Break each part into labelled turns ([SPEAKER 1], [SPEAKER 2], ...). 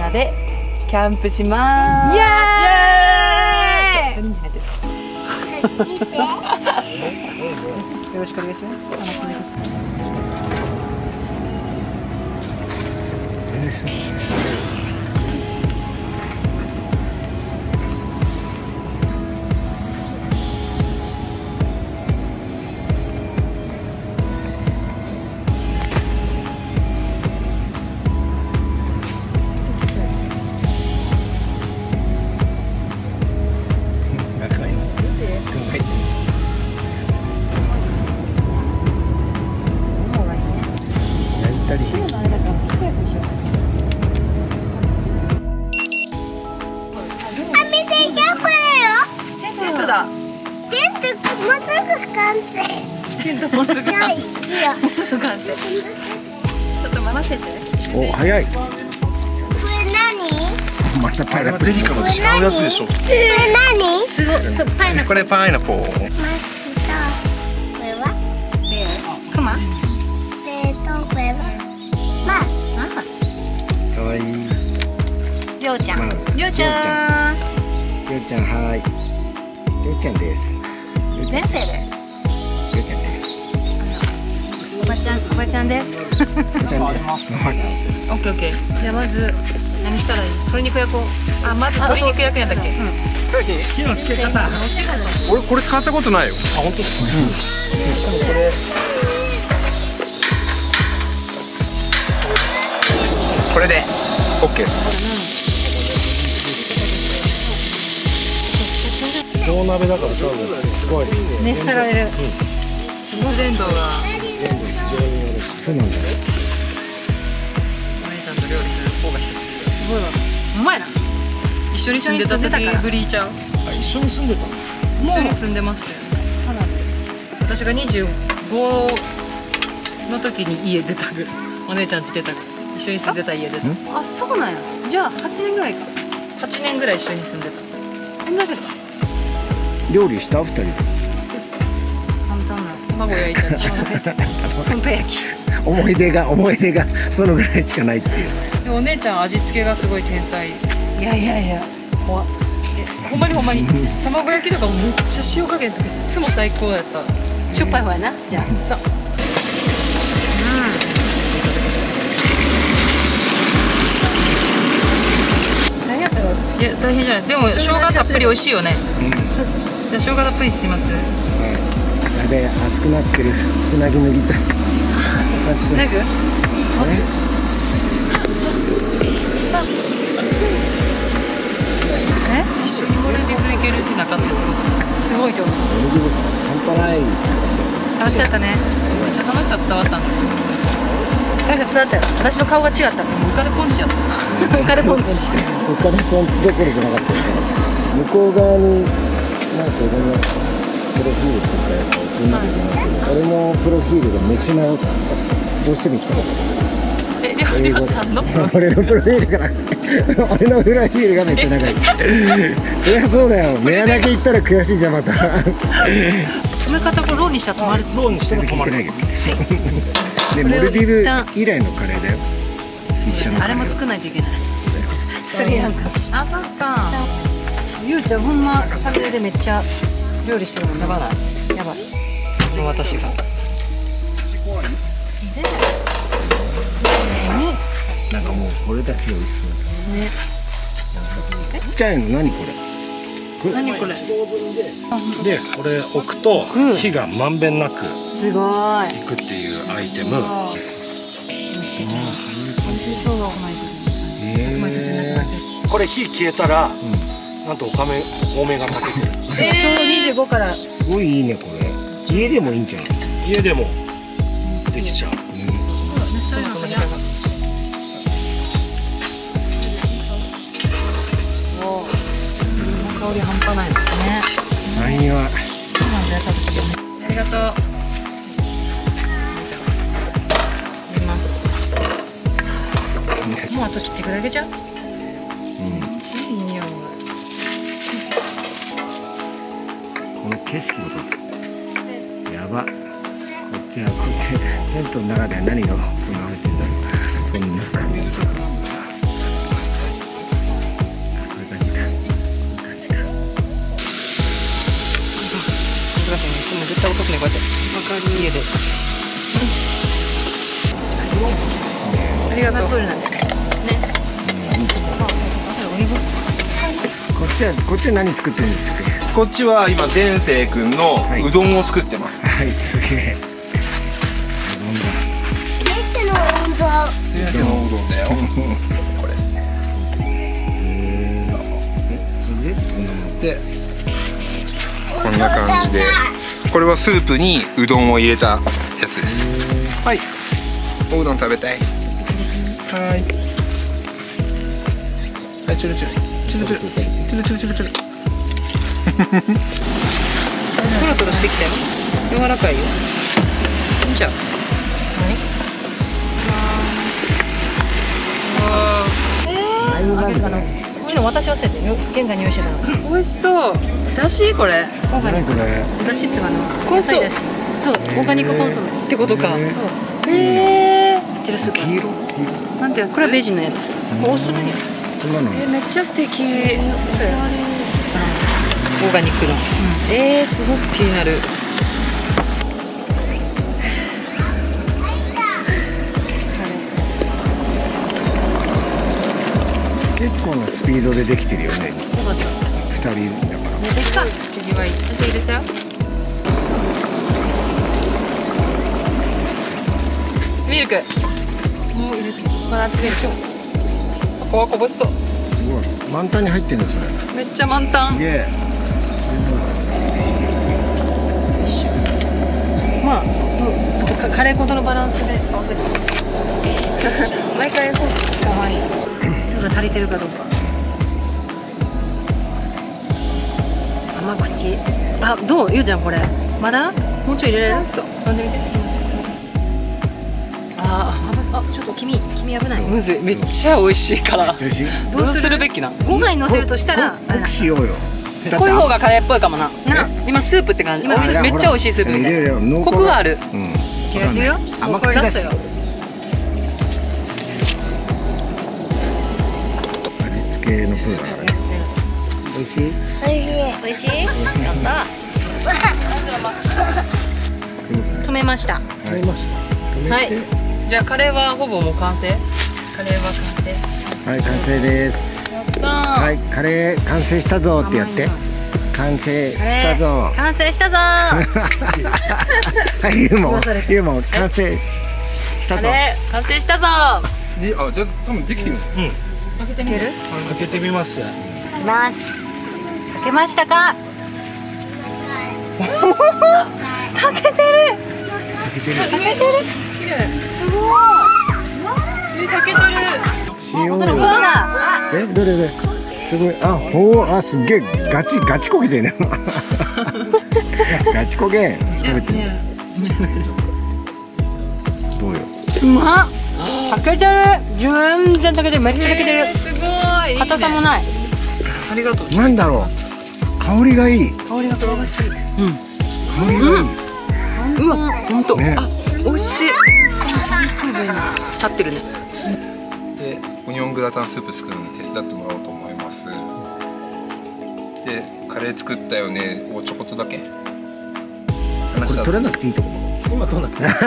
[SPEAKER 1] なでキャンプします。イエーイ。見て。よろしくお願いします。楽しみです。ちょっと待たせて。
[SPEAKER 2] お、早い。
[SPEAKER 3] これ何？
[SPEAKER 2] またパイナップル。
[SPEAKER 4] デリカの違うやつでしょ。
[SPEAKER 3] これ何？
[SPEAKER 1] すごい。パイナップル。
[SPEAKER 4] これパイナポー。
[SPEAKER 3] これは？
[SPEAKER 1] クマ？
[SPEAKER 3] これは？マ
[SPEAKER 1] マウス。
[SPEAKER 2] かわいい。
[SPEAKER 1] りょうちゃん。
[SPEAKER 2] マウス。
[SPEAKER 1] りょうちゃん。
[SPEAKER 2] りょうちゃん、はい。りょうちゃんです。
[SPEAKER 1] 前世です。
[SPEAKER 2] りょうちゃんです。
[SPEAKER 1] おばちゃんです。
[SPEAKER 2] りょうちゃんです。
[SPEAKER 1] オッケーオッケー。じゃあまず何したらいい？鶏肉焼こう。あ、まず鶏肉焼くんやったっけ？
[SPEAKER 5] 火のつけ方。
[SPEAKER 4] 俺これ使ったことないよ。
[SPEAKER 5] あ、本当ですか。
[SPEAKER 4] これで OK です。
[SPEAKER 5] 大鍋だから多分すごい
[SPEAKER 1] 熱せられる。熱伝導が。
[SPEAKER 2] そうなんだ。
[SPEAKER 1] お姉ちゃんと料理する方が久しぶりです。すごいわ。うまいな。一緒に住んでた時ぶりちゃう。
[SPEAKER 5] あ、一緒に住んでたの。
[SPEAKER 1] 一緒に住んでましたよね。私が25の時に家出たぐらい。お姉ちゃん家出たぐらい。一緒に住んでた家出た。あ、そうなんや。じゃあ8年ぐらいか。8年ぐらい一緒に住んでた。そんだけだ。
[SPEAKER 2] 料理した2人で。
[SPEAKER 1] 簡単な卵焼いたり。コンペ焼き。
[SPEAKER 2] 思い出がそのぐらいしかないっていう。
[SPEAKER 1] でもお姉ちゃん味付けがすごい天才。いやいやいや。怖っ。ほんまに卵焼きとかもめっちゃ塩加減とかいつも最高やった。しょっぱい方やな。じゃあさ。何やったら。いや大変じゃない。でも生姜たっぷり美味しいよね。じゃあ生姜たっぷりします。
[SPEAKER 2] やべえ、熱くなってる。つなぎ脱ぎたい。
[SPEAKER 1] つなぐ？一緒にモルディブ行けるってなかったですごいと思う。
[SPEAKER 2] モルディブ半端ない。
[SPEAKER 1] 楽しかったね。めっちゃ楽しさ伝わったんですよ。伝わったよ。私の顔が違った。浮かれポンチやった。浮かれポンチ。
[SPEAKER 2] 浮かれポンチどころじゃなかったよね。向こう側になんかいろんなプロフィールっていうか送んなきゃいけないけど、俺のプロフィールがめちゃなどうしても行きたかった。
[SPEAKER 1] りょうちゃんの
[SPEAKER 2] 俺のプロフィールから俺のプロフィールがめっちゃ長い。そりゃそうだよ。目穴だけ行ったら悔しいじゃんまた。
[SPEAKER 1] 止め方をローにしたら止まる。
[SPEAKER 5] ローにしても止まる。
[SPEAKER 2] でモルディブ以来のカレーだよ。一緒のカレー。
[SPEAKER 1] あれも作らないといけない。スリランカ。あ、そっか。ゆうちゃんほんまチャンネルでめっちゃ料理してるもん。やばい。やばい。その私が。
[SPEAKER 2] なんかもうこれだけ美味しそうね。ちっちゃいの何これ？
[SPEAKER 1] 何これ？
[SPEAKER 5] でこれ置くと火がまんべんなく
[SPEAKER 1] すごい。
[SPEAKER 5] いくっていうアイテム。
[SPEAKER 1] 美味しそうがないと。
[SPEAKER 5] これ火消えたらなんとお米が炊けてる。
[SPEAKER 1] ちょうど25から。
[SPEAKER 2] すごいいいねこれ。家でもいいんじゃない？
[SPEAKER 5] 家でもできちゃう。
[SPEAKER 1] 香り半端ないですね。
[SPEAKER 2] 何は。
[SPEAKER 1] ありがとう。見ます。もうあと切っていくだけじゃん。めっちゃいい匂い。
[SPEAKER 2] この景色のとやば。こっちテントの中では何が行われてんだろう。そんな。
[SPEAKER 1] しいね。でも絶対落とすね、こうやって。わかる。家で。ありがとう。ね。
[SPEAKER 2] こっちは何作ってるんですか。
[SPEAKER 4] こっちは今前世くんのうどんを作ってます。
[SPEAKER 2] はい、すげえ。
[SPEAKER 3] 先生の運動。
[SPEAKER 4] 前世のうどんだよ。これ。
[SPEAKER 2] それでどんなもの。
[SPEAKER 4] で、こんな感じで、これはスープにうどんを入れたやつです。はい。おうどん食べたい。はい。はい、チュルチュル。チュルチュル。チュルチュルチュルチュル。
[SPEAKER 1] トロトロしてきたよ。柔らかいよ。じゃあ。
[SPEAKER 6] 私はそうやって現在入手したの。
[SPEAKER 1] 美味しそう。だしこれ。
[SPEAKER 6] オーガニック。だしつばの野菜だし。そう、オーガニックコンソメ
[SPEAKER 1] ってことか。そう。
[SPEAKER 6] テルスープ。
[SPEAKER 1] なんてやつ？
[SPEAKER 6] これはベジのやつ。オーストラリア。
[SPEAKER 2] そんなの。
[SPEAKER 1] めっちゃ素敵。オーガニックの。すごく気になる。
[SPEAKER 2] 結構なスピードでできてるよね。2人だから。
[SPEAKER 1] 次は入れちゃう？ミルク。もう入れて。まだ集める今日。ここはこぼしそう。
[SPEAKER 2] すごい。満タンに入ってんのそれ。
[SPEAKER 1] めっちゃ満タン。
[SPEAKER 2] すげえ。
[SPEAKER 6] まあカレー粉とのバランスで合わせて。毎回かわいい。足りてるかどうか。甘口。あ、どうゆうちゃんこれ。まだ？もうちょい入れられる？そう。飲んでみて。あ、ちょっと君危ない。
[SPEAKER 1] むずい。めっちゃ美味しいから。
[SPEAKER 2] 美味しい。
[SPEAKER 1] どうするべきな？
[SPEAKER 6] ご飯に乗せるとしたら
[SPEAKER 2] 濃くしようよ。
[SPEAKER 1] 濃い方がカレーっぽいかもな。今スープって感じ。めっちゃ美味しいスープみたいな。コクはある。
[SPEAKER 6] 違うよ。
[SPEAKER 2] 甘口だし。味付けのプーだからね。美味しい？
[SPEAKER 3] 美味しい。
[SPEAKER 6] 美味しい？やった。止めました。
[SPEAKER 2] 止めました。
[SPEAKER 1] はい。じゃあカレーはほぼもう完成？カレーは完成。
[SPEAKER 2] はい、完成です。
[SPEAKER 1] やったー。
[SPEAKER 2] はい、カレー完成したぞってやって。完成したぞ。
[SPEAKER 6] 完成したぞ。
[SPEAKER 2] はい、ユーモ完成したぞ。
[SPEAKER 1] カレー完成したぞ。
[SPEAKER 4] じゃあ多分できてる。
[SPEAKER 1] 開けてみる？
[SPEAKER 5] 開けてみます。
[SPEAKER 6] いきます。炊けましたか？炊けてる。
[SPEAKER 1] 綺麗。すごい。炊けてる。
[SPEAKER 2] 塩。
[SPEAKER 6] どうだ。
[SPEAKER 2] どれすごい。すげえガチ焦げてるね。ガチ焦げ食べてる。どうよ。
[SPEAKER 6] うまっ。炊けてる。全然炊けてる。めっちゃ炊けてる。
[SPEAKER 1] すごい。
[SPEAKER 6] 硬さもない。
[SPEAKER 1] ありがとう。
[SPEAKER 2] なんだろう。香りがいい。
[SPEAKER 6] 香りが香ばしい。
[SPEAKER 2] 香りがいい。
[SPEAKER 1] うわ、本当。
[SPEAKER 2] ね。
[SPEAKER 1] 美味しい。立ってるね。
[SPEAKER 4] で、オニオングラタンスープ作るのに手伝ってもらおうと思います。で、カレー作ったよねをちょこっとだけ話した。
[SPEAKER 2] これ取らなくていいとこ。
[SPEAKER 5] 今どうなってる？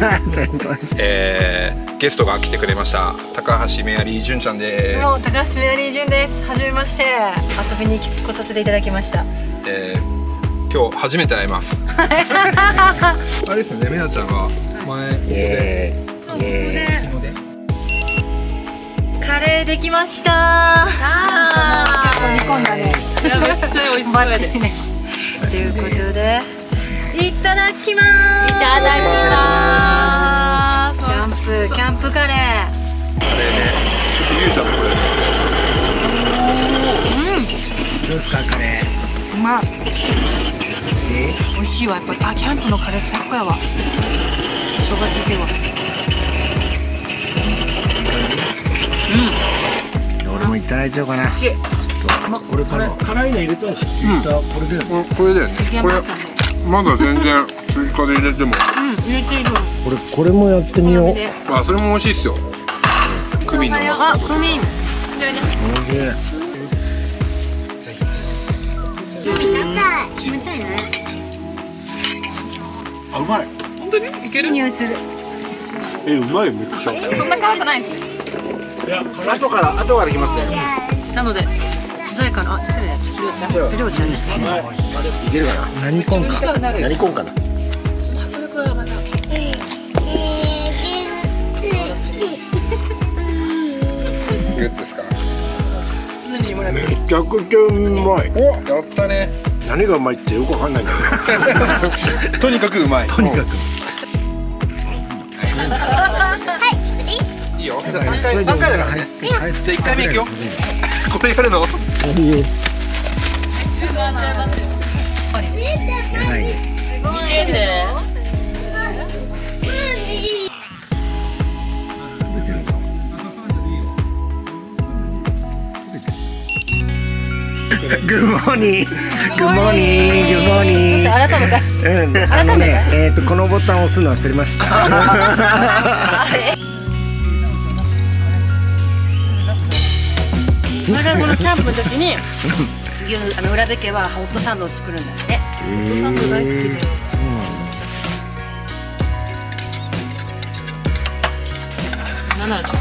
[SPEAKER 4] ゲストが来てくれました。高橋メアリー純ちゃんです。
[SPEAKER 6] 高橋メアリー純です。はじめまして。遊びに来させていただきました。
[SPEAKER 4] 今日初めて会います。あれですよね、メアちゃんは前ここで。
[SPEAKER 6] カレーできました。煮込んだね。
[SPEAKER 1] めっちゃ美味しそう
[SPEAKER 6] バッチリです。ということで、いただきます。いただきます。キャンプカレー。
[SPEAKER 4] カレーね。ちょっとゆうちゃんこれ。
[SPEAKER 2] どうですかカレー。
[SPEAKER 6] うまい。美味しいわやっぱり。キャンプのカレー最高やわ。生姜効いてるわ。
[SPEAKER 2] 俺もいただいちゃおうかな。
[SPEAKER 5] これ辛いの入れたらこれで。
[SPEAKER 4] これだよね。これまだ全然追加で入れても。
[SPEAKER 6] 入れている。
[SPEAKER 2] これもやってみよう。
[SPEAKER 4] あ、それも美味しいですよ。クミンのマスタード。
[SPEAKER 6] クミン。
[SPEAKER 3] 冷たいね。
[SPEAKER 5] あ、うまい。
[SPEAKER 1] 本当にいける？
[SPEAKER 6] いい匂いする。
[SPEAKER 5] うまい、めっちゃ。
[SPEAKER 1] そんな辛くないですね。
[SPEAKER 5] いや、
[SPEAKER 2] 後から来ますね。
[SPEAKER 1] なので誰かな？誰やっちゃう？りょうちゃん？りょうちゃんね。
[SPEAKER 2] いけるかな。何コンか。何コンかな。
[SPEAKER 1] その迫力はまだ。
[SPEAKER 4] グッですか。
[SPEAKER 2] めちゃくちゃうまい。
[SPEAKER 4] やったね。
[SPEAKER 2] 何がうまいってよくわかんないんだけど。
[SPEAKER 4] とにかくうまい。
[SPEAKER 5] とにかく。
[SPEAKER 4] いいよ。じゃあ3回だからね。じゃあ1回目いくよ。これやるの？
[SPEAKER 2] そういう。
[SPEAKER 1] 中盤ちゃいますよ。
[SPEAKER 2] はいね。
[SPEAKER 1] すごいね。
[SPEAKER 2] グッモーニング、グッモーニング、グッモーニング。
[SPEAKER 1] 改めて。
[SPEAKER 2] 改めて。このボタンを押すの忘れました。
[SPEAKER 6] まだこのキャンプの時に浦部家はホットサンドを作るんだよね。
[SPEAKER 1] ホットサンド大好きで。
[SPEAKER 2] そうなんだ。
[SPEAKER 1] なんならちょっと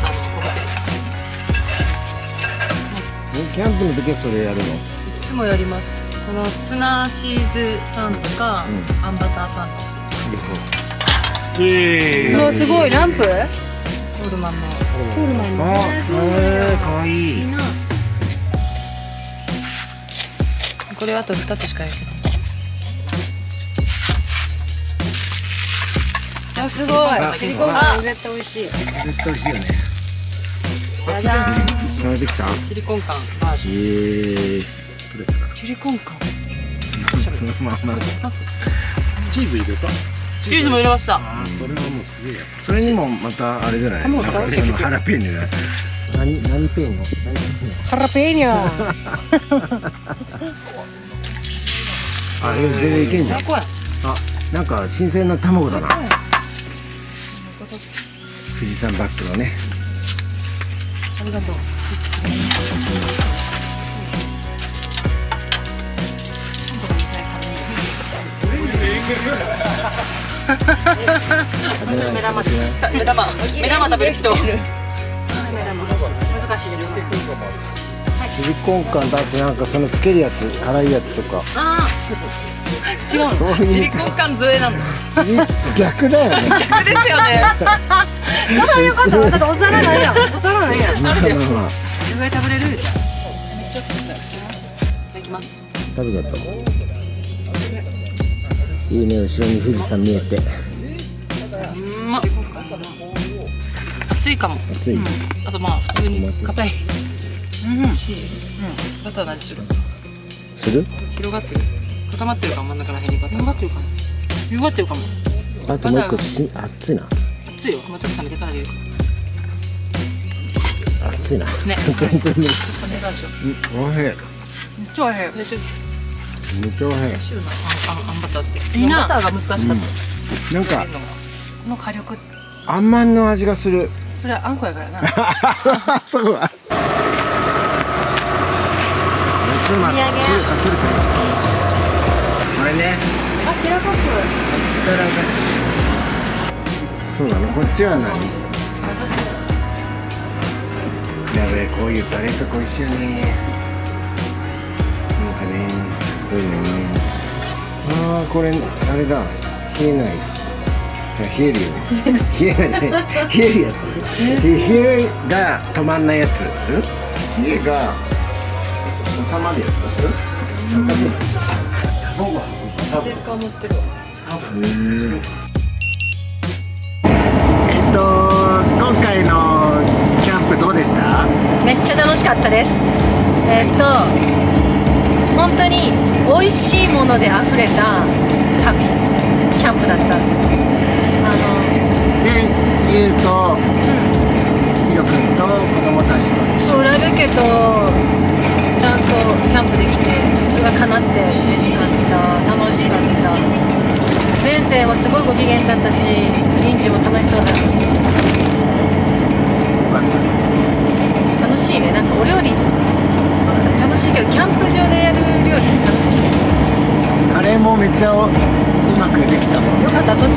[SPEAKER 2] キャンプの時はそれやるの？
[SPEAKER 1] いつもやります。このツナチーズサンドか、あんバターサンド。
[SPEAKER 6] すごいランプ？
[SPEAKER 1] ホールマンの。
[SPEAKER 2] あ、かわいい。
[SPEAKER 1] これあと2つしか焼けない。
[SPEAKER 6] あ、すごい。チリコンカン絶対美味しい。
[SPEAKER 2] 絶対美味しいよね。
[SPEAKER 6] じゃじゃーん。
[SPEAKER 2] できた？
[SPEAKER 1] チリコンカンバージョン。
[SPEAKER 2] どれですか？
[SPEAKER 1] チリコンカン。
[SPEAKER 2] そのまま。
[SPEAKER 5] チーズ入れた。
[SPEAKER 1] チーズも入れました。
[SPEAKER 5] あ、それはもうすげえやつ。
[SPEAKER 2] それにもまたあれじゃない？なんかそのハラペーニョだ。何ペーニョ？
[SPEAKER 6] ハラペーニョ。
[SPEAKER 2] あ、全然いけんじゃん。あ、なんか新鮮な卵だな。富士山バッグのね。
[SPEAKER 1] ありがとう。目玉食べる人。難しいです。
[SPEAKER 2] シリコンカンだってなんかそのつけるやつ辛いやつとか。
[SPEAKER 1] ああ。違う。
[SPEAKER 2] そういう
[SPEAKER 1] チリコンカン添えなの。
[SPEAKER 2] 逆だよね。
[SPEAKER 1] 逆ですよね。
[SPEAKER 6] そういうこと。だってお皿ないやん。お皿ないやん。
[SPEAKER 2] まあまあまあ。
[SPEAKER 1] これぐらい食べれるじゃん。めっちゃ食べたい。いただきます。
[SPEAKER 2] 食べちゃったもん。いいね、後ろに富士山見えて。
[SPEAKER 1] 熱いかも。
[SPEAKER 2] 熱い。
[SPEAKER 1] あとまあ普通に硬い。バターの味する。
[SPEAKER 2] する？
[SPEAKER 1] 広がってる。固まってるかも、真ん中ら辺にバター。広がってるかも。広がってるかも。
[SPEAKER 2] あともう一個熱いな。
[SPEAKER 1] 熱いよ。もうちょっと冷めてからでいいか。
[SPEAKER 2] 熱いな。
[SPEAKER 1] ね。
[SPEAKER 2] 全然無理。
[SPEAKER 1] 冷めバージョン。
[SPEAKER 2] おいしい。
[SPEAKER 6] めっちゃ美味しい。
[SPEAKER 2] めっちゃおいしい。
[SPEAKER 1] シューのあんバターって。
[SPEAKER 6] いいな。
[SPEAKER 1] バターが難しかった。
[SPEAKER 2] なんか
[SPEAKER 6] この火力。
[SPEAKER 2] あんまんの味がする。
[SPEAKER 6] それはあんこやからな。
[SPEAKER 2] そこは。夏まで。取れた。これね。
[SPEAKER 6] あ、白カップ。
[SPEAKER 2] そうなの。こっちは何？やべえ、こういうバレーとこ一緒ね。なんかね、こういうのね。ああ、これあれだ。冷えない。冷えるよ。冷えないじゃない。冷えるやつ。冷えが止まんないやつ。冷えが収まるやつだ。
[SPEAKER 1] ステッカー持ってるわ。
[SPEAKER 2] 今回のキャンプどうでした？
[SPEAKER 6] めっちゃ楽しかったです。本当に美味しいもので溢れた旅キャンプだった。
[SPEAKER 2] で、ゆうと、ひろくんと子供たちと一緒に。
[SPEAKER 6] 浦部家とちゃんとキャンプできて、それが叶って嬉しかった、楽しかった。前世はすごいご機嫌だったし、臨時も楽しそうだったし。楽しいね。なんかお料理楽しいけど、キャンプ場でやる料理楽しい。
[SPEAKER 2] カレーもめっちゃうまくできたもん。
[SPEAKER 6] よかった。途中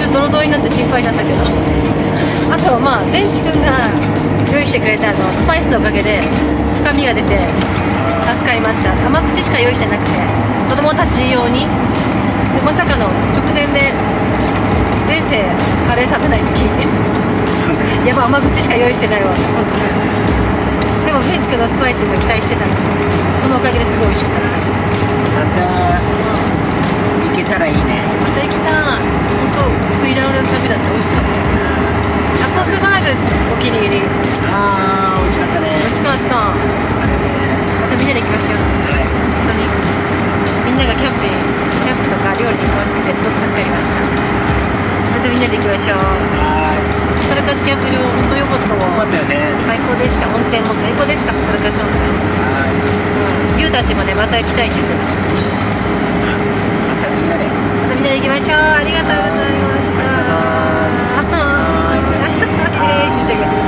[SPEAKER 6] になって心配だったけどあとまあベンチ君が用意してくれたスパイスのおかげで深みが出て助かりました。甘口しか用意してなくて子供たち用にでまさかの直前で前世カレー食べないって聞いてやば甘口しか用意してないわ本当に。でもベンチ君のスパイスに期待してたのでそのおかげですごい美味しく食べました。
[SPEAKER 2] また行けたらいいね。
[SPEAKER 6] また行きたい。本当食い倒れの旅だって美味しかった。タコスバーグお気に入り。
[SPEAKER 2] ああ美味しかったね。
[SPEAKER 6] 美味しかった。またみんなで行きましょう。本当にみんながキャンプとか料理に詳しくてすごく助かりました。またみんなで行きましょう。ほったらかしキャンプ場本当良かったわ。
[SPEAKER 2] よかったよね。
[SPEAKER 6] 最高でした。温泉も最高でした。ほったらかし温泉。ゆうたちもねまた行きたいって言ってた。
[SPEAKER 2] またみんなで
[SPEAKER 6] 行きましょう。ありがとうございました。はい。